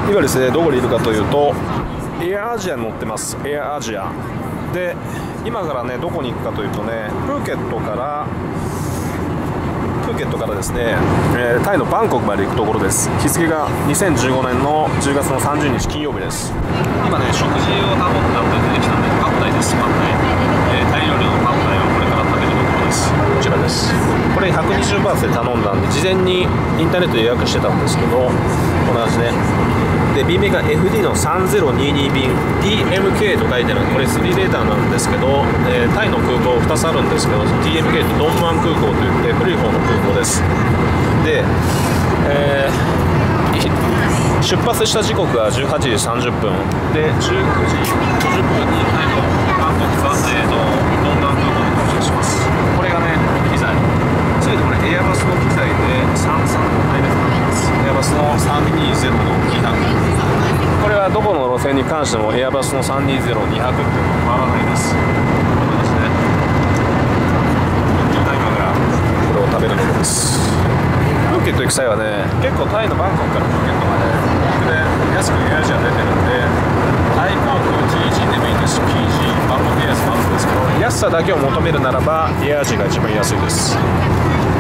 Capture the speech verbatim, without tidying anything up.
今ですね、どこにいるかというと、エアアジアに乗ってます。エアアジアで、今からね、どこに行くかというとね、プーケットからプーケットからですね、えー、タイのバンコクまで行くところです。日付がにせんじゅうごねんのじゅうがつのさんじゅうにち金曜日です。今ね、食事を頼んだので出てきたので、パッタイです。パッタイ、えー、タイ料理のパッタイをこれから食べるところです。こちらです。これひゃくにじゅうバーツで頼んだんで、事前にインターネットで予約してたんですけど、こんな感じね。で、便名が エフディー のさんぜろにに便 ティーエムケー と書いてある、これスリーレーターなんですけど、えー、タイの空港ふたつあるんですけど、 ティーエムケー ってドンマン空港といって古い方の空港です。で、えー、出発した時刻がじゅうはちじさんじゅっぷんで、じゅうくじごじゅっぷんにタイのバンコクが、えー、とドンマン空港に到着します。これがね、機材、それでこれエアバスの機材でさんさんはいめとなります。エアバスのさんにーぜろのにひゃく、これはどこの路線に関してもエアバスのさんにーぜろにひゃくっていうのは変わらないです。こんな感じで、今からこれを食べるところです。プーケット行く際はね、結構タイのバンコクからプーケットまで僕で安くエアアジア出てるんで、タイ航空 ティージー でもいいですし ピージー、バンコクエアーズもあるんですけど、安さだけを求めるならばエアアジアが一番安いです。